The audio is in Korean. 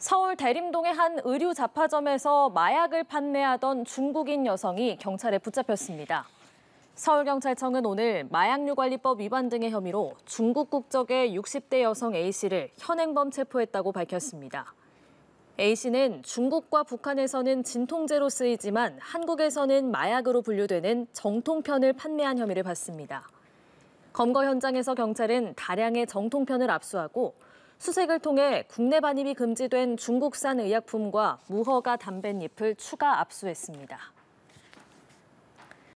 서울 대림동의 한 의류 잡화점에서 마약을 판매하던 중국인 여성이 경찰에 붙잡혔습니다. 서울경찰청은 오늘 마약류관리법 위반 등의 혐의로 중국 국적의 60대 여성 A씨를 현행범 체포했다고 밝혔습니다. A씨는 중국과 북한에서는 진통제로 쓰이지만 한국에서는 마약으로 분류되는 정통편을 판매한 혐의를 받습니다. 검거 현장에서 경찰은 다량의 정통편을 압수하고 수색을 통해 국내 반입이 금지된 중국산 의약품과 무허가 담뱃잎을 추가 압수했습니다.